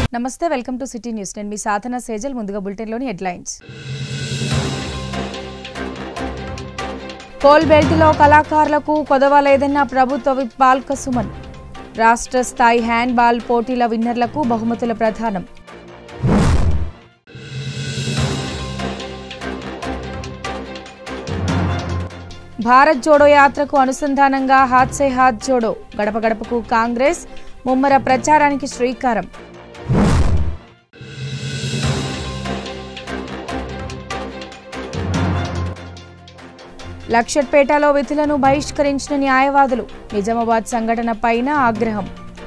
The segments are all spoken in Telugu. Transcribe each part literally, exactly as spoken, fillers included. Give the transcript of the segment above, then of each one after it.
నమస్తే, వెల్కమ్ టు సిటీ న్యూస్. నేను మీ సాధన సేజల్. ముందుగా బులెటిన్లోని హెడ్లైన్స్. కోల్ బెల్ట్లో కళాకారులకు కొదవలేదన్న ప్రభుత్వ విప్ బాల్క సుమన్. రాష్ట్ర స్థాయి హ్యాండ్ బాల్ పోటీల విన్నర్లకు బహుమతుల ప్రదానం. భారత్ జోడో యాత్రకు అనుసంధానంగా హాత్ సే హాత్ జోడో. గడప గడపకు కాంగ్రెస్ ముమ్మర ప్రచారానికి శ్రీకారం. లక్షట్పేటలో విధులను బహిష్కరించిన న్యాయవాదులు. నిజామాబాద్ సంఘటన పైన ఆగ్రహం.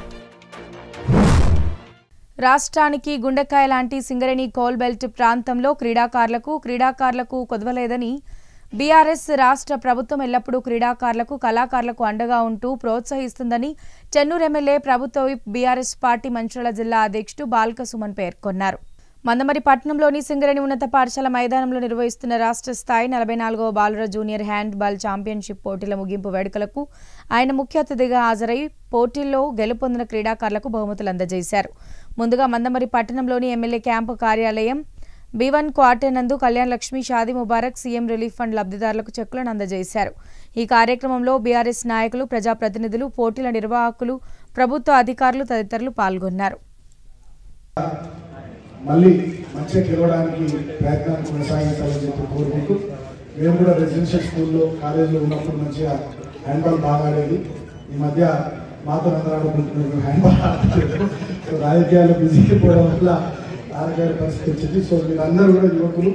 రాష్ట్రానికి గుండెకాయ లాంటి సింగరేణి కోల్ బెల్ట్ ప్రాంతంలో క్రీడాకారులకు క్రీడాకారులకు కొదవలేదని బీఆర్ఎస్ రాష్ట్ర ప్రభుత్వం ఎల్లప్పుడూ క్రీడాకారులకు కళాకారులకు అండగా ఉంటూ ప్రోత్సహిస్తుందని చెన్నూరు ఎమ్మెల్యే ప్రభుత్వ విప్ బీఆర్ఎస్ పార్టీ మంచిర్యాల జిల్లా అధ్యక్షుడు బాల్క సుమన్ పేర్కొన్నారు. మందమరి పట్టణంలోని సింగరేణి ఉన్నత పాఠశాల మైదానంలో నిర్వహిస్తున్న రాష్ట్ర స్థాయి నలభై నాలుగవ బాలుర జూనియర్ హ్యాండ్ బాల్ ఛాంపియన్షిప్ పోటీల ముగింపు వేడుకలకు ఆయన ముఖ్య అతిథిగా హాజరై పోటీల్లో గెలుపొందిన క్రీడాకారులకు బహుమతులు అందజేశారు. ముందుగా మందమరి పట్టణంలోని ఎమ్మెల్యే క్యాంపు కార్యాలయం బి వన్ క్వార్టర్ నందు Kalyan Lakshmi Shaadi Mubarak CM relief fund లబ్ధిదారులకు చెక్కులను అందజేశారు. ఈ కార్యక్రమంలో బీఆర్ఎస్ నాయకులు, ప్రజాప్రతినిధులు, పోటీల నిర్వాహకులు, ప్రభుత్వ అధికారులు తదితరులు పాల్గొన్నారు. మళ్ళీ మంచిగా గెలవడానికి ప్రయత్నాన్ని కొనసాగించాలని చెప్పి కోరుకుంటూ, మేము కూడా రెసిడెన్షియల్ స్కూల్లో కాలేజీలో ఉన్నప్పుడు మంచిగా హ్యాండ్బాల్ బాగా ఆడేది. ఈ మధ్య మాతో అందరూ ఆడుకుంటున్నారు, హ్యాండ్బాల్ ఆడలేదు. సో రాజకీయాల్లో బిజీ అయిపోవడం వల్ల ఆరోగ్య పరిస్థితి వచ్చింది. సో మీరందరూ కూడా యువకులు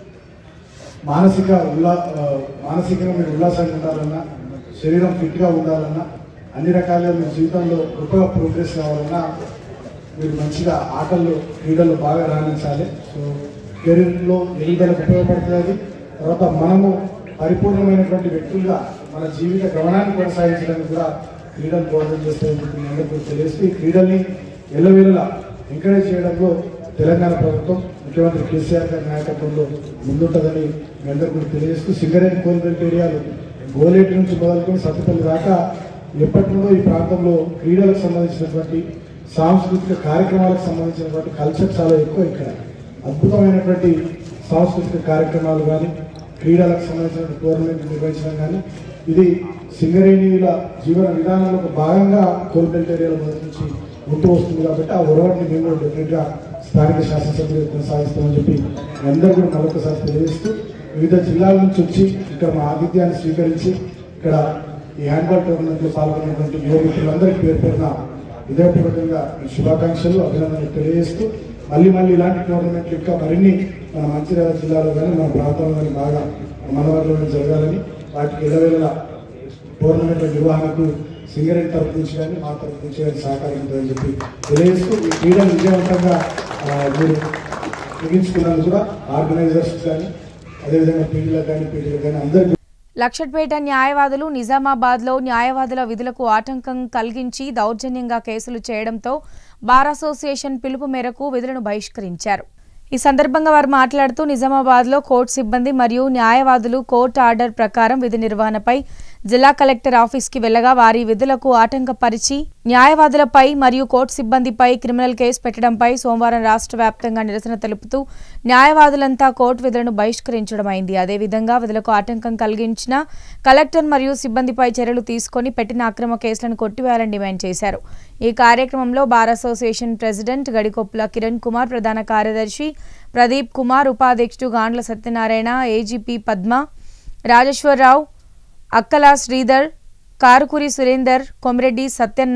మానసిక ఉల్లా మానసికంగా మీరు ఉల్లాసంగా ఉండాలన్నా, శరీరం ఫిట్గా ఉండాలన్నా, అన్ని రకాలుగా మీ జీవితంలో గొప్పగా ప్రోగ్రెస్ కావాలన్నా మీరు మంచిగా ఆటల్లో క్రీడల్లో బాగా రాణించాలి. సో కెరీర్లో ఎదుగుదలకు ఉపయోగపడుతుంది. తర్వాత మనము పరిపూర్ణమైనటువంటి వ్యక్తులుగా మన జీవిత గమనాన్ని కొనసాగించడానికి కూడా క్రీడలు దోహదం చేస్తాయని చెప్పి మీ అందరికీ తెలియజేస్తూ, ఈ క్రీడల్ని ఎల్లవేళలా ఎంకరేజ్ చేయడంలో తెలంగాణ ప్రభుత్వం ముఖ్యమంత్రి కేసీఆర్ గారి నాయకత్వంలో ముందుంటుందని మీ అందరికీ కూడా తెలియజేస్తూ, సింగరేణి కోల్ బెల్ట్ ఏరియాలు గోలేటి నుంచి మొదలుకొని సత్తుపల్లి దాకా ఎప్పటి నుండో ఈ ప్రాంతంలో క్రీడలకు సంబంధించినటువంటి సాంస్కృతిక కార్యక్రమాలకు సంబంధించినటువంటి కల్చర్ చాలా ఎక్కువ. ఇక్కడ అద్భుతమైనటువంటి సాంస్కృతిక కార్యక్రమాలు కానీ, క్రీడలకు సంబంధించిన టోర్నమెంట్ నిర్వహించడం కానీ, ఇది సింగరేణిల జీవన విధానంలో ఒక భాగంగా కోల్ బెల్ట్ ఏరియాల మొదటి నుంచి ఉంటూ వస్తుంది. కాబట్టి ఆ ఒరవడిని మేము కూడా డెఫినెట్గా స్థానిక శాసనసభ్యులు కొనసాగిస్తామని చెప్పి అందరూ కూడా మరొకసారి తెలియజేస్తూ, వివిధ జిల్లాల నుంచి వచ్చి ఇక్కడ మా ఆతిథ్యాన్ని స్వీకరించి ఇక్కడ ఈ హ్యాండ్బాల్ టోర్నమెంట్లో పాల్గొన్నటువంటి యువ మిత్రులందరికీ పేరు పేరున హృదయపూర్వకంగా శుభాకాంక్షలు, అభినందనలు తెలియజేస్తూ, మళ్ళీ మళ్ళీ ఇలాంటి టోర్నమెంట్లు ఇంకా మరిన్ని మన మంచిర్యాల జిల్లాలో కానీ మన ప్రాంతంలో కానీ బాగా మనవర్లో జరగాలని, వాటికి ఎల్లవేళ టోర్నమెంట్ల నిర్వహణకు సింగరేణి తరపు నుంచి కానీ మా తరపు నుంచి కానీ సహకారం ఉంటుందని చెప్పి తెలియజేస్తూ, ఈ క్రీడలు విజయవంతంగా మీరు ముగించుకున్నందుకు కూడా ఆర్గనైజర్స్ కానీ, అదేవిధంగా పీడీలకు కానీ పీడీలకు కానీ అందరికీ. లక్షట్పేట న్యాయవాదులు నిజామాబాద్లో న్యాయవాదుల విధులకు ఆటంకం కలిగించి దౌర్జన్యంగా కేసులు చేయడంతో బార్ అసోసియేషన్ పిలుపు మేరకు విధులను బహిష్కరించారు. ఈ సందర్భంగా వారు మాట్లాడుతూ, నిజామాబాద్లో కోర్టు సిబ్బంది మరియు న్యాయవాదులు కోర్టు ఆర్డర్ ప్రకారం విధి నిర్వహణపై జిల్లా కలెక్టర్ ఆఫీస్కి వెళ్లగా వారి విధులకు ఆటంకపరిచి న్యాయవాదులపై మరియు కోర్టు సిబ్బందిపై క్రిమినల్ కేసు పెట్టడంపై సోమవారం రాష్ట్ర వ్యాప్తంగా నిరసన తెలుపుతూ న్యాయవాదులంతా కోర్టు విధులను బహిష్కరించడం అయింది. అదేవిధంగా విధులకు ఆటంకం కలిగించిన కలెక్టర్ మరియు సిబ్బందిపై చర్యలు తీసుకుని పెట్టిన అక్రమ కేసులను కొట్టివేయాలని డిమాండ్ చేశారు. ఈ కార్యక్రమంలో bar association president Gadikoppula Kiran Kumar, ప్రధాన కార్యదర్శి ప్రదీప్ కుమార్, ఉపాధ్యక్షుడు గాండ్ల సత్యనారాయణ, ఏజీపీ పద్మ, రాజేశ్వరరావు, అక్కల శ్రీధర్, కారుకూరి సురేందర్, కొమిరెడ్డి సత్యన్న,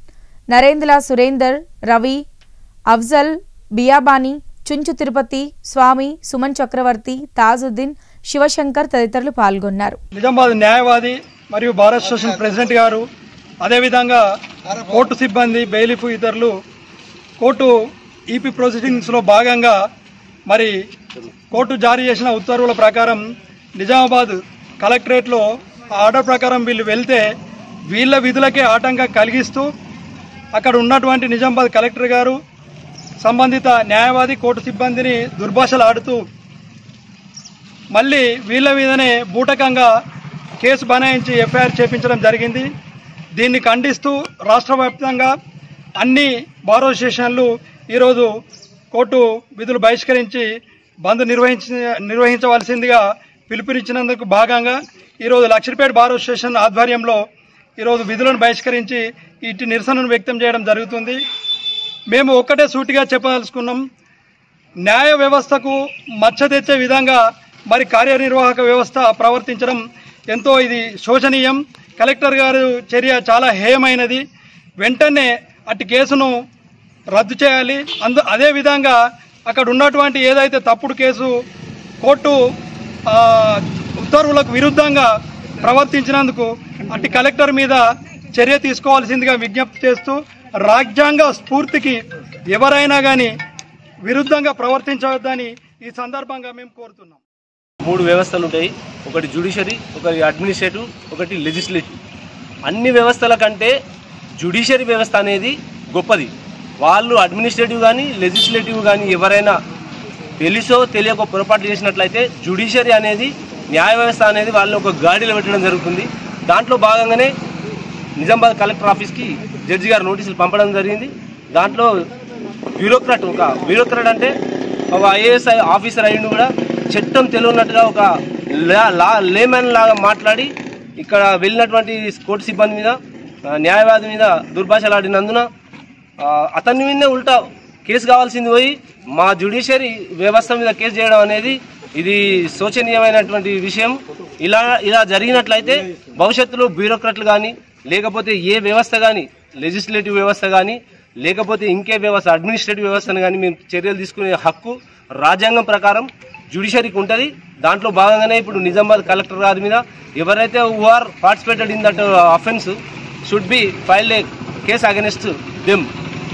నరేంద్ర సురేందర్, రవి, అఫ్జల్, బియాబాని, చుంచు తిరుపతి, స్వామి, సుమన్ చక్రవర్తి, తాజుద్దీన్, శివశంకర్ తదితరులు పాల్గొన్నారు. నిజామాబాద్ న్యాయవాది మరియు బార్ అసోసియేషన్ ప్రెసిడెంట్ గారు, అదేవిధంగా కోర్టు సిబ్బంది, బెయిలిఫ్ ఇతరులు కోర్టు ఈపీ ప్రొసీడింగ్స్లో భాగంగా మరి కోర్టు జారీ చేసిన ఉత్తర్వుల ప్రకారం నిజామాబాద్ కలెక్టరేట్లో ఆర్డర్ ప్రకారం వీళ్ళు వెళ్తే వీళ్ళ విధులకే ఆటంకం కలిగిస్తూ అక్కడ ఉన్నటువంటి నిజామాబాద్ కలెక్టర్ గారు సంబంధిత న్యాయవాది కోర్టు సిబ్బందిని దుర్భాషలు ఆడుతూ మళ్ళీ వీళ్ళ మీదనే బూటకంగా కేసు బనాయించి ఎఫ్ఐఆర్ చేపించడం జరిగింది. దీన్ని ఖండిస్తూ రాష్ట్ర వ్యాప్తంగా అన్ని బార్ అసోసియేషన్లు ఈరోజు కోర్టు విధులు బహిష్కరించి బంద్ నిర్వహించ నిర్వహించవలసిందిగా పిలుపునిచ్చినందుకు భాగంగా ఈరోజు లక్షిపేట బార్ అసోసియేషన్ ఆధ్వర్యంలో ఈరోజు విధులను బహిష్కరించి ఇటు నిరసనను వ్యక్తం చేయడం జరుగుతుంది. మేము ఒక్కటే సూటిగా చెప్పదలుచుకున్నాం, న్యాయ వ్యవస్థకు మచ్చ తెచ్చే విధంగా మరి కార్యనిర్వాహక వ్యవస్థ ప్రవర్తించడం ఎంతో ఇది శోచనీయం. కలెక్టర్ గారు చర్య చాలా హేయమైనది. వెంటనే అటు కేసును రద్దు చేయాలి. అందు అదేవిధంగా అక్కడ ఉన్నటువంటి ఏదైతే తప్పుడు కేసు కోర్టు ఉత్తర్వులకు విరుద్ధంగా ప్రవర్తించినందుకు అటు కలెక్టర్ మీద చర్య తీసుకోవాల్సిందిగా విజ్ఞప్తి చేస్తూ, రాజ్యాంగ స్ఫూర్తికి ఎవరైనా కానీ విరుద్ధంగా ప్రవర్తించవద్దని ఈ సందర్భంగా మేము కోరుతున్నాం. మూడు వ్యవస్థలు ఉంటాయి, ఒకటి జ్యుడిషియరీ, ఒకటి అడ్మినిస్ట్రేటివ్, ఒకటి లెజిస్లేటివ్. అన్ని వ్యవస్థల కంటే జ్యుడిషియరీ వ్యవస్థ అనేది గొప్పది. వాళ్ళు అడ్మినిస్ట్రేటివ్ కానీ లెజిస్లేటివ్ కానీ ఎవరైనా తెలుసో తెలియకో పొరపాటు చేసినట్లయితే జ్యుడిషియరీ అనేది న్యాయ వ్యవస్థ అనేది వాళ్ళని ఒక గాడిలో పెట్టడం జరుగుతుంది. దాంట్లో భాగంగానే నిజామాబాద్ కలెక్టర్ ఆఫీస్కి జడ్జి గారు నోటీసులు పంపడం జరిగింది. దాంట్లో బ్యూరోక్రాట్, ఒక బ్యూరోక్రాట్ అంటే ఒక ఐఏఎస్ ఆఫీసర్ అయ్యిండు కూడా చట్టం తెలియనట్టుగా ఒక లా లేమన్ లాగా మాట్లాడి ఇక్కడ వెళ్ళినటువంటి కోర్టు సిబ్బంది మీద, న్యాయవాది మీద దుర్భాషలాడినందున అతని మీదనే ఉల్టా కేసు కావాల్సింది పోయి మా జ్యుడిషియరీ వ్యవస్థ మీద కేసు చేయడం అనేది ఇది శోచనీయమైనటువంటి విషయం. ఇలా ఇలా జరిగినట్లయితే భవిష్యత్తులో బ్యూరోక్రాట్లు కానీ లేకపోతే ఏ వ్యవస్థ కానీ లెజిస్లేటివ్ వ్యవస్థ కానీ లేకపోతే ఇంకే వ్యవస్థ అడ్మినిస్ట్రేటివ్ వ్యవస్థను కానీ మేము చర్యలు తీసుకునే హక్కు రాజ్యాంగం ప్రకారం జ్యుడిషియరీకి ఉంటుంది. దాంట్లో భాగంగానే ఇప్పుడు నిజామాబాద్ కలెక్టర్ గారి మీద ఎవరైతే who are participated in that offence should be filed a case against them.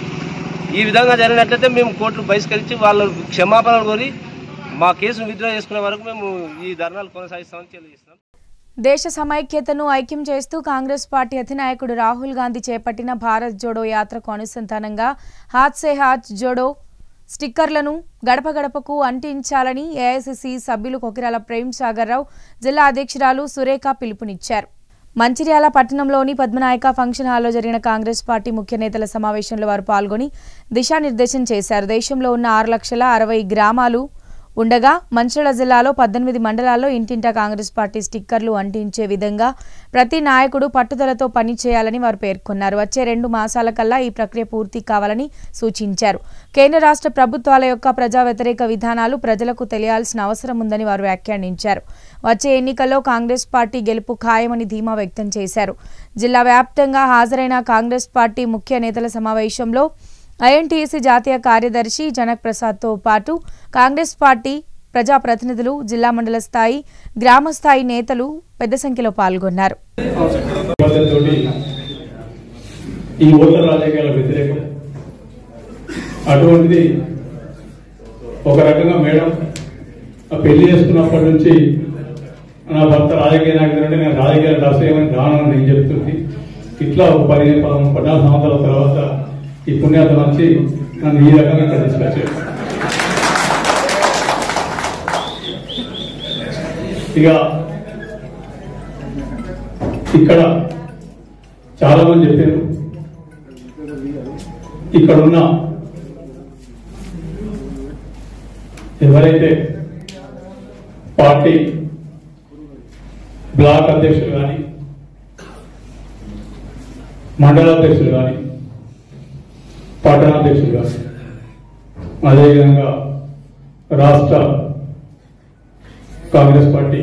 ఈ విధంగా జరిగినట్లయితే మేము కోర్టులు బహిష్కరించి వాళ్ళ క్షమాపణలు కోరి మా కేసును విత్డ్రా చేసుకునే వరకు మేము ఈ ధర్నాలు కొనసాగిస్తామని తెలియజేస్తున్నాం. దేశ సమైక్యతను ఐక్యం చేస్తూ కాంగ్రెస్ పార్టీ అధినాయకుడు రాహుల్ గాంధీ చేపట్టిన భారత్ జోడో యాత్రకు అనుసంధానంగా హాత్ సే హాత్ జోడో స్టిక్కర్లను గడప గడపకు అంటించాలని ఏఐసీసీ సభ్యులు కొకిరాల ప్రేమ్ సాగర్ రావు, జిల్లా అధ్యక్షురాలు సురేఖ పిలుపునిచ్చారు. మంచిర్యాల పట్టణంలోని పద్మనాయక ఫంక్షన్ హాల్లో జరిగిన కాంగ్రెస్ పార్టీ ముఖ్య నేతల సమావేశంలో వారు పాల్గొని దిశానిర్దేశం చేశారు. దేశంలో ఉన్న ఆరు లక్షల అరవై గ్రామాలు ఉండగా మంచిర్యాల జిల్లాలో పద్దెనిమిది మండలాల్లో ఇంటింటా కాంగ్రెస్ పార్టీ స్టిక్కర్లు అంటించే విధంగా ప్రతి నాయకుడు పట్టుదలతో పనిచేయాలని వారు పేర్కొన్నారు. వచ్చే రెండు మాసాల కల్లా ఈ ప్రక్రియ పూర్తి కావాలని సూచించారు. కేంద్ర రాష్ట్ర ప్రభుత్వాల యొక్క ప్రజా వ్యతిరేక విధానాలు ప్రజలకు తెలియాల్సిన అవసరం ఉందని వారు వ్యాఖ్యానించారు. వచ్చే ఎన్నికల్లో కాంగ్రెస్ పార్టీ గెలుపు ఖాయమని ధీమా వ్యక్తం చేశారు. జిల్లా వ్యాప్తంగా హాజరైన కాంగ్రెస్ పార్టీ ముఖ్య నేతల సమావేశంలో ఐఎన్టీయూసీ జాతీయ కార్యదర్శి జనక్ ప్రసాద్తో పాటు కాంగ్రెస్ పార్టీ ప్రజాప్రతినిధులు, జిల్లా మండల స్థాయి, గ్రామ స్థాయి నేతలు పెద్ద సంఖ్యలో పాల్గొన్నారు. ఈ ఓటర్ రాజకీయాల వ్యతిరేకం అటువంటిది ఒక రకంగా మేడం పెళ్లి చేసుకున్నప్పటి నుంచి నా భర్త రాజకీయ నాయకుడు అంటే నేను రాజకీయాలు రాసేయమని దానం నేను చెప్తుంది. ఇట్లా ఒక పదిహేను పదమూడు పద్నాలుగు సంవత్సరాల తర్వాత ఈ పుణ్యాత నుంచి నన్ను ఈ రకంగా ఇక్కడ తీసుకొచ్చారు. ఇక ఇక్కడ చాలా మంది చెప్పారు, ఇక్కడున్న ఎవరైతే పార్టీ బ్లాక్ అధ్యక్షులు కానీ మండలాధ్యక్షులు కానీ పట్టణాధ్యక్షులు కానీ అదేవిధంగా రాష్ట్ర కాంగ్రెస్ పార్టీ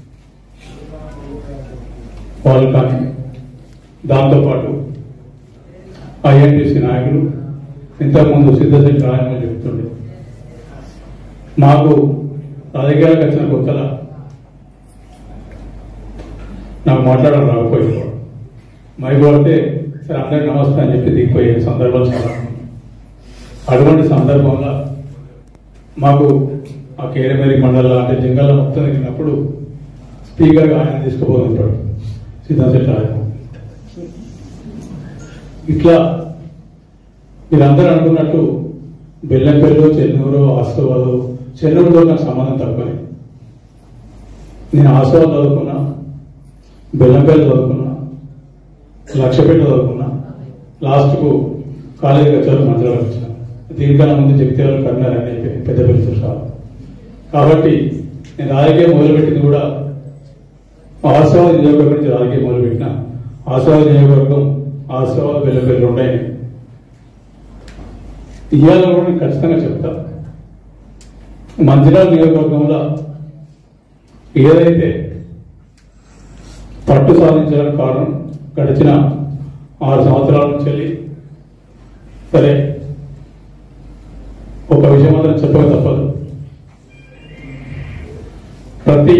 వాళ్ళు కానీ దాంతోపాటు ఐఎన్టీసీ నాయకులు ఇంతకుముందు సిద్ధశెట్టి రాయమని చెబుతుండే మాకు రాజకీయాలకు వచ్చిన కొత్తలా నాకు మాట్లాడడం రాకపోయేవాడు. మైకు పడితే సరే అందరికి నమస్తే అని చెప్పి దిగిపోయే సందర్భాలు చాలా. అటువంటి సందర్భంగా మాకు ఆ కేరమేరి మండలం అంటే జింగల్లో మొత్తం ఎక్కినప్పుడు స్పీకర్గా ఆయన తీసుకుపోతుంటాడు సిద్ధశెట్టి ఆయన. ఇట్లా మీరందరూ అనుకున్నట్టు బెల్లంపల్లి, చెన్నూరు, ఆసిఫాబాదు, చెన్నూరుతో నాకు సంబంధం తక్కువని. నేను ఆసిఫాబాద్ చదువుకున్నా, బెల్లంపల్లి చదువుకున్నా, లక్షపేట చదువుకున్నా, లాస్ట్కు కాలేజీకి వచ్చారు మంచిగా వచ్చిన. దీనికన్నా ముందు జగిత్యాల కర్నూలు అని పెద్ద పెద్ద సార్. కాబట్టి నేను రాజకీయం మొదలుపెట్టింది కూడా ఆశావాద నియోజకవర్గం నుంచి రాజకీయం మొదలుపెట్టిన. ఆశావాద నియోజకవర్గం ఆశావాద బెల్లపల్లి ఉన్నాయి. ఇవాళ కూడా నేను ఖచ్చితంగా చెప్తా, మంచిర్యాల నియోజకవర్గంలో ఏదైతే పట్టు సాధించడానికి కారణం గడిచిన ఆరు సంవత్సరాల నుంచి వెళ్ళి సరే ఒక విషయం మాత్రం చెప్పక తప్పదు. ప్రతి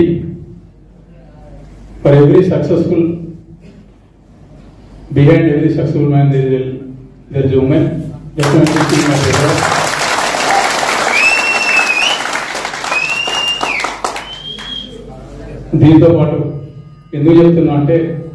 for every successful behind every successful man there is a woman. దీంతో పాటు ఎందుకు చెప్తున్నా అంటే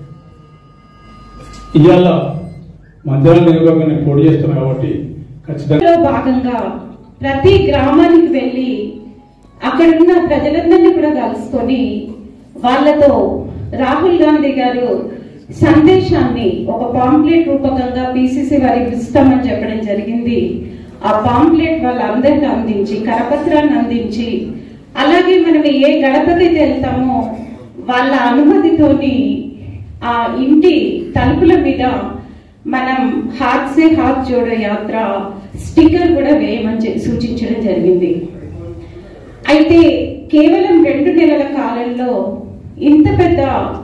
ఇవాళ మంచిర్యాల నియోజకవర్గాన్ని పోటీ చేస్తున్నాం కాబట్టి ఖచ్చితంగా భాగంగా ప్రతి గ్రామానికి వెళ్ళి అక్కడున్న ప్రజలందరినీ కూడా కలుసుకొని వాళ్ళతో రాహుల్ గాంధీ గారు సందేశాన్ని ఒక పాంప్లెట్ రూపకంగా పిసిసి వారికి ఇస్తామని చెప్పడం జరిగింది. ఆ పాంప్లెట్ వాళ్ళందరికీ అందించి కరపత్రాన్ని అందించి అలాగే మనం ఏ గడపకైతే వెళ్తామో వాళ్ళ అనుమతితోని ఆ ఇంటి తలుపుల మీద మనం హాత్ సే హాత్ జోడో యాత్ర స్టిక్కర్ కూడా వేయమని సూచించడం జరిగింది. అయితే కేవలం రెండు నెలల కాలంలో ఇంత పెద్ద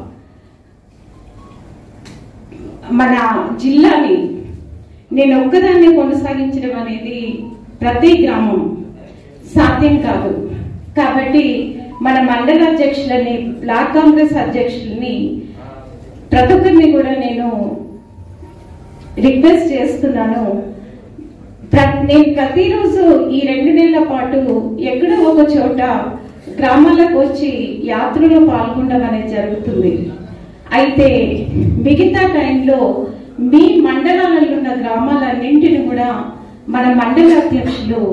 మన జిల్లాని నేను ఒక్కదాన్ని కొనసాగించడం అనేది ప్రతి గ్రామం సాధ్యం కాదు. కాబట్టి మన మండల అధ్యక్షులని బ్లాక్ కాంగ్రెస్ అధ్యక్షులని ప్రతి ఒక్కరిని కూడా నేను రిక్వెస్ట్ చేస్తున్నాను. నేను ప్రతిరోజు ఈ రెండు నెలల పాటు ఎక్కడో ఒక చోట గ్రామాలకు వచ్చి యాత్రలో పాల్గొనడం అనేది జరుగుతుంది. అయితే మిగతా టైంలో మీ మండలాలలో ఉన్న గ్రామాలన్నింటిని కూడా మన మండల అధ్యక్షులు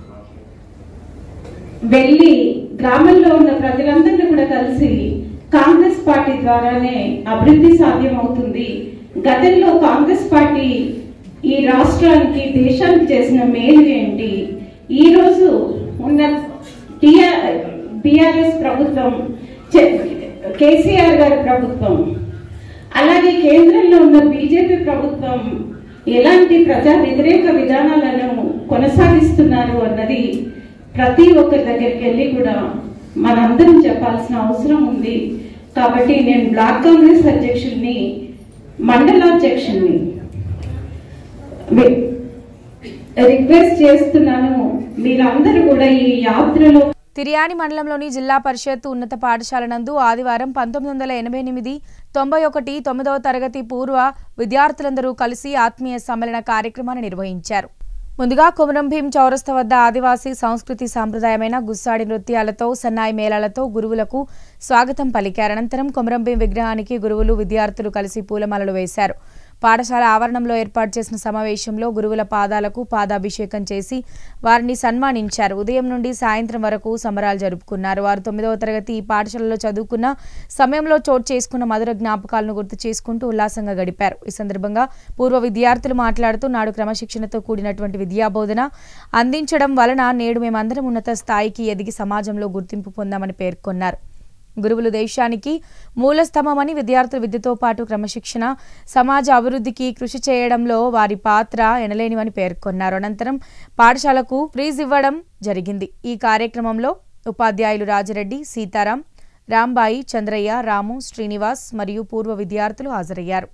వెళ్ళి గ్రామంలో ఉన్న ప్రజలందరినీ కూడా కలిసి కాంగ్రెస్ పార్టీ ద్వారానే అభివృద్ధి సాధ్యం అవుతుంది, గతంలో కాంగ్రెస్ పార్టీ ఈ రాష్ట్రానికి దేశానికి చేసిన మేలు ఏంటి, ఈ రోజు ఉన్న టిఆర్ఎస్ ప్రభుత్వం కేసీఆర్ గారి ప్రభుత్వం అలాగే కేంద్రంలో ఉన్న బీజేపీ ప్రభుత్వం ఎలాంటి ప్రజా వ్యతిరేక విధానాలను కొనసాగిస్తున్నారు అన్నది ప్రతి ఒక్కరి దగ్గరికి వెళ్ళి కూడా మనందరం చెప్పాల్సిన అవసరం ఉంది. కాబట్టి నేను బ్లాక్ కాంగ్రెస్ అధ్యక్షుల్ని మండలాధ్యక్షుల్ని రిక్వెస్ట్ చేస్తున్నాను, మీరందరూ కూడా ఈ యాత్రలో. తిర్యాని మండలంలోని జిల్లా పరిషత్ ఉన్నత పాఠశాల నందు ఆదివారం పంతొమ్మిది వందల ఎనభై ఎనిమిది తొంభై ఒకటి తొమ్మిదవ తరగతి పూర్వ విద్యార్థులందరూ కలిసి ఆత్మీయ సమ్మేళన కార్యక్రమాన్ని నిర్వహించారు. ముందుగా కొమరం భీం చౌరస్తా వద్ద ఆదివాసీ సంస్కృతి సాంప్రదాయమైన గుస్సాడి నృత్యాలతో సన్నాయి మేళాలతో గురువులకు స్వాగతం పలికారు. అనంతరం కొమరం భీం విగ్రహానికి గురువులు విద్యార్థులు కలిసి పూలమాలలు వేశారు. పాఠశాల ఆవరణంలో ఏర్పాటు చేసిన సమావేశంలో గురువుల పాదాలకు పాదాభిషేకం చేసి వారిని సన్మానించారు. ఉదయం నుండి సాయంత్రం వరకు సంబరాలు జరుపుకున్నారు. వారు తొమ్మిదవ తరగతి ఈ పాఠశాలలో చదువుకున్న సమయంలో చోటు చేసుకున్న మధుర జ్ఞాపకాలను గుర్తు చేసుకుంటూ ఉల్లాసంగా గడిపారు. ఈ సందర్భంగా పూర్వ విద్యార్థులు మాట్లాడుతూ నాడు క్రమశిక్షణతో కూడినటువంటి విద్యాబోధన అందించడం వలన నేడు మేమందరం ఉన్నత స్థాయికి ఎదిగి సమాజంలో గుర్తింపు పొందామని పేర్కొన్నారు. గురువులు దేశానికి మూల స్తంభమని, విద్యార్థుల విద్యతో పాటు క్రమశిక్షణ సమాజ అభివృద్ధికి కృషి చేయడంలో వారి పాత్ర ఎనలేనివని పేర్కొన్నారు. అనంతరం పాఠశాలకు ప్రైజ్ ఇవ్వడం జరిగింది. ఈ కార్యక్రమంలో ఉపాధ్యాయులు రాజిరెడ్డి, సీతారాం, రాంబాయి, చంద్రయ్య, రాము, శ్రీనివాస్ మరియు పూర్వ విద్యార్థులు హాజరయ్యారు.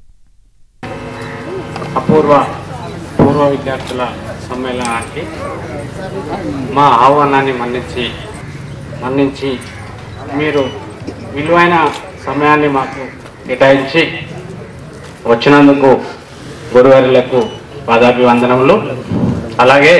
అపూర్వ పూర్వ విద్యార్థుల సమ్మేళనానికి మా ఆహ్వానాన్ని మన్నించి మన్నించి మీరు విలువైన సమయాన్ని మాకు కేటాయించి వచ్చినందుకు గురువారులకు పాదాభివందనములు. అలాగే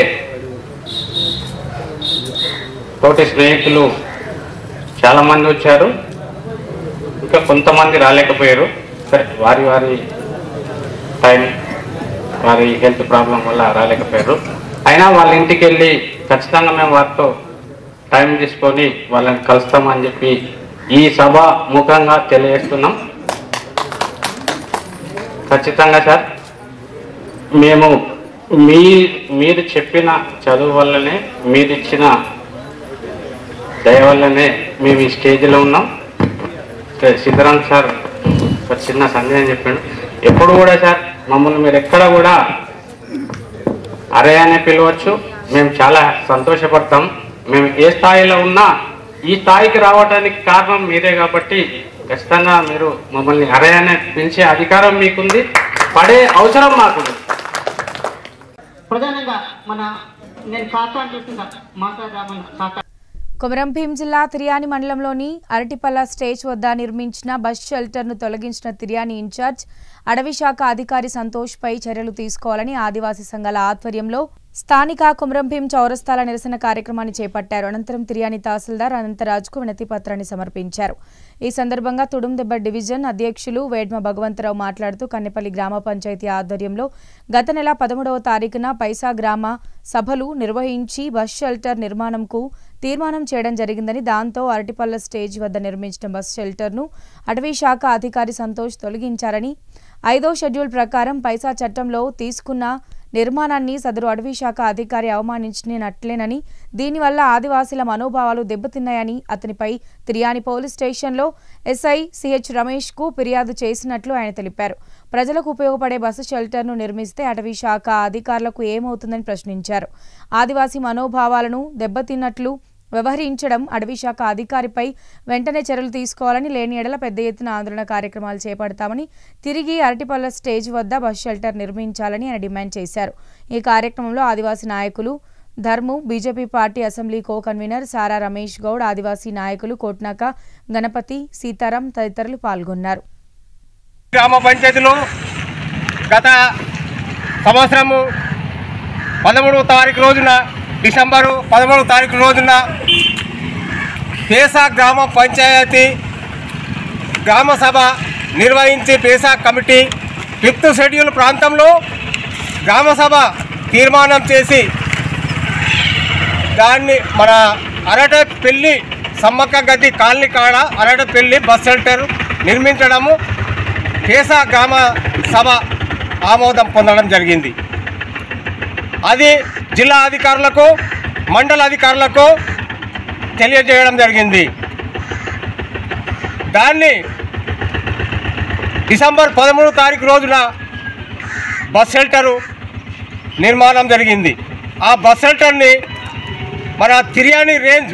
తోటి స్నేహితులు చాలామంది వచ్చారు, ఇంకా కొంతమంది రాలేకపోయారు. సరే, వారి వారి టైం, వారి హెల్త్ ప్రాబ్లం వల్ల రాలేకపోయారు. అయినా వాళ్ళ ఇంటికి వెళ్ళి ఖచ్చితంగా మేము వారితో టైం తీసుకొని వాళ్ళని కలుస్తామని చెప్పి ఈ సభ ముఖంగా తెలియజేస్తున్నాం. ఖచ్చితంగా సార్, మేము మీ మీరు చెప్పిన చదువు వల్లనే మీరు ఇచ్చిన దయ వల్లనే మేము ఈ స్టేజ్లో ఉన్నాం. సిద్ధరాం సార్ ఒక చిన్న సందేహం చెప్పాడు. ఎప్పుడు కూడా సార్ మమ్మల్ని మీరు ఎక్కడ కూడా అరే అనే పిలవచ్చు. మేము చాలా సంతోషపడతాం. మేము ఏ స్థాయిలో ఉన్నా ఈ స్థాయికి రావడానికి కారణం మీరే కాబట్టి ఖచ్చితంగా మీరు మమ్మల్ని అరే అనే పిలిచే అధికారం మీకుంది, పడే అవసరం మాకుంది. ప్రధానంగా మన నేను కాకాని చూస్తున్నా మాట్లాడదామన్న కొమరంభీం జిల్లా తిర్యాని మండలంలోని అరటిపల్ల స్టేజ్ వద్ద నిర్మించిన బస్ షెల్టర్ను తొలగించిన తిర్యాని ఇన్ఛార్జ్ అడవి శాఖ అధికారి సంతోష్ పై చర్యలు తీసుకోవాలని ఆదివాసీ సంఘాల ఆధ్వర్యంలో స్థానిక కొమరంభీం చౌరస్తాల నిరసన కార్యక్రమాన్ని చేపట్టారు. అనంతరం తిర్యాని తహసీల్దార్ అనంతరాజ్కు వినతి పత్రాన్ని సమర్పించారు. ఈ సందర్భంగా తుడుందెబ్బ డివిజన్ అధ్యక్షులు వేడ్మ భగవంతరావు మాట్లాడుతూ కన్నెపల్లి గ్రామ పంచాయతీ ఆధ్వర్యంలో గత నెల పదమూడవ తారీఖున పైసా గ్రామ సభలు నిర్వహించి బస్ షెల్టర్ నిర్మాణంకు తీర్మానం చేయడం జరిగిందని, దాంతో అరటిపల్ల స్టేజ్ వద్ద నిర్మించిన బస్ షెల్టర్ను అటవీ శాఖ అధికారి సంతోష్ తొలగించారని, ఐదో షెడ్యూల్ ప్రకారం పైసా చట్టంలో తీసుకున్న నిర్మాణాన్ని సదరు అటవీ శాఖ అధికారి అవమానించినట్లేనని, దీనివల్ల ఆదివాసీల మనోభావాలు దెబ్బతిన్నాయని అతనిపై తిర్యాని పోలీస్ స్టేషన్లో ఎస్ఐ సిహెచ్ రమేష్ కు ఫిర్యాదు చేసినట్లు ఆయన తెలిపారు. ప్రజలకు ఉపయోగపడే బస్సు షెల్టర్ను నిర్మిస్తే అటవీ శాఖ అధికారులకు ఏమవుతుందని ప్రశ్నించారు. ఆదివాసీ మనోభావాలను దెబ్బతిన్నట్లు వ్యవహరించడం అటవీ శాఖ అధికారిపై వెంటనే చర్యలు తీసుకోవాలని, లేని ఎడల పెద్ద ఎత్తున ఆందోళన కార్యక్రమాలు చేపడతామని, తిరిగి అరటిపల్ల స్టేజ్ వద్ద బస్ షెల్టర్ నిర్మించాలని ఆయన డిమాండ్ చేశారు. ఈ కార్యక్రమంలో ఆదివాసీ నాయకులు Dharmu, BJP party assembly co convener Sara Ramesh Goud, ఆదివాసీ నాయకులు కోట్నాక గణపతి, సీతారాం తదితరులు పాల్గొన్నారు. గ్రామ పంచాయతీలో గత సంవత్సరము పదమూడవ తారీఖు రోజున డిసెంబరు పదమూడవ తారీఖు రోజున పేసా గ్రామ పంచాయతీ గ్రామ సభ నిర్వహించి పేసా కమిటీ ఫిఫ్త్ షెడ్యూల్ ప్రాంతంలో గ్రామ సభ తీర్మానం చేసి దాన్ని మన అరటపల్లి సమ్మక్క గది కాలనీ కాడ అరటపల్లి బస్ షెల్టర్ నిర్మించడము పేసా గ్రామ సభ ఆమోదం పొందడం జరిగింది. అది జిల్లా అధికారులకు, మండల అధికారులకు తెలియజేయడం జరిగింది. దాన్ని డిసెంబర్ పదమూడు తారీఖు రోజున బస్ షెల్టరు నిర్మాణం జరిగింది. ఆ బస్ షెల్టర్ని మన Tiryani range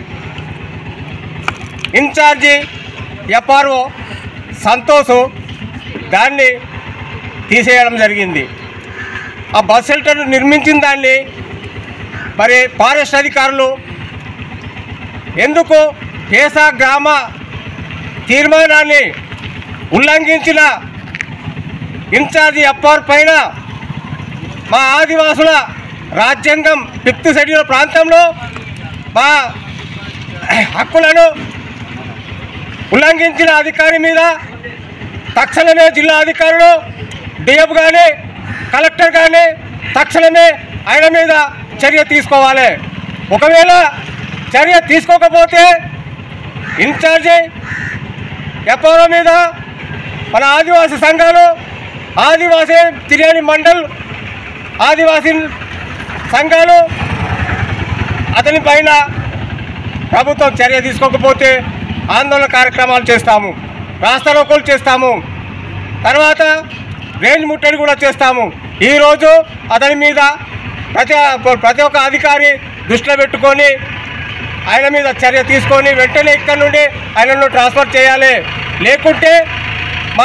incharge FRO Santosh దాన్ని తీసేయడం జరిగింది. ఆ బస్ షెల్టర్ నిర్మించిన దాన్ని మరి ఫారెస్ట్ అధికారులు ఎందుకు పేసా గ్రామ తీర్మానాన్ని ఉల్లంఘించిన ఇన్ఛార్జి ఎఫ్ఆర్ పైన మా ఆదివాసుల రాజ్యాంగం ఫిఫ్త్ షెడ్యూల్ ప్రాంతంలో మా హక్కులను ఉల్లంఘించిన అధికారి మీద తక్షణమే జిల్లా అధికారులు డిఎఫ్ కానీ కలెక్టర్ కానీ తక్షణమే ఆయన మీద చర్య తీసుకోవాలి. ఒకవేళ చర్య తీసుకోకపోతే ఇన్ఛార్జి ఎఫ్ఆర్ఓ మీద మన ఆదివాసీ సంఘాలు, ఆదివాసీ తిర్యాని మండల్ ఆదివాసీ సంఘాలు అతని పైన ప్రభుత్వం చర్య తీసుకోకపోతే ఆందోళన కార్యక్రమాలు చేస్తాము, రాస్తారోకోలు చేస్తాము, తర్వాత రేంజ్ ముట్టడి కూడా చేస్తాము. ఈరోజు అతని మీద ప్రతి ప్రతి ఒక్క అధికారి దృష్టిలో పెట్టుకొని ఆయన మీద చర్య తీసుకొని వెంటనే ఇక్కడ నుండి ఆయనను ట్రాన్స్ఫర్ చేయాలి. లేకుంటే మా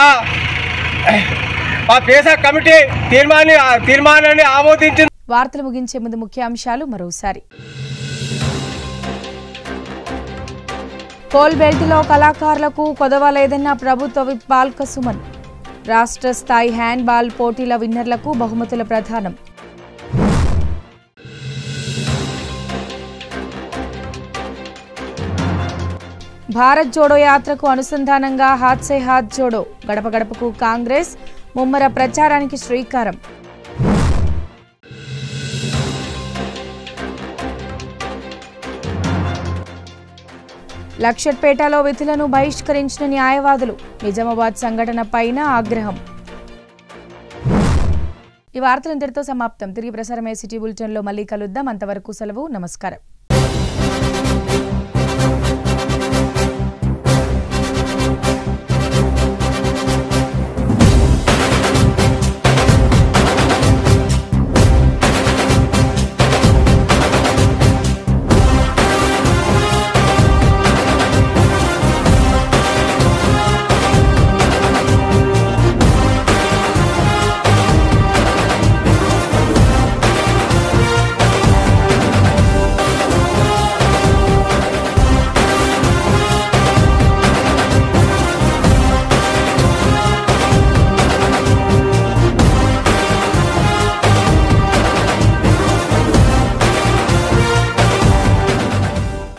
మా పేసా కమిటీ తీర్మాని తీర్మానాన్ని ఆమోదించింది. వార్తలు ముగించే ముందు ముఖ్యాంశాలు మరోసారి. కోల్ బెల్ట్లో కళాకారులకు కొదవలేదన్న ప్రభుత్వ విప్ బాల్క సుమన్. రాష్ట్ర స్థాయి హ్యాండ్బాల్ పోటీల విన్నర్లకు బహుమతుల ప్రదానం. భారత్ జోడో యాత్రకు అనుసంధానంగా హాత్ సే హాత్ జోడో, గడప గడపకు కాంగ్రెస్ ముమ్మర ప్రచారానికి శ్రీకారం. లక్షట్పేటలో విధులను బహిష్కరించిన న్యాయవాదులు, నిజామాబాద్ సంఘటన పైన ఆగ్రహం. ఈ వార్తలు ఇంతటితో సమాప్తం. తిరిగి ప్రసారమయ్యే సిటీ బులెటిన్లో మళ్ళీ కలుద్దాం. అంతవరకు సెలవు. నమస్కారం.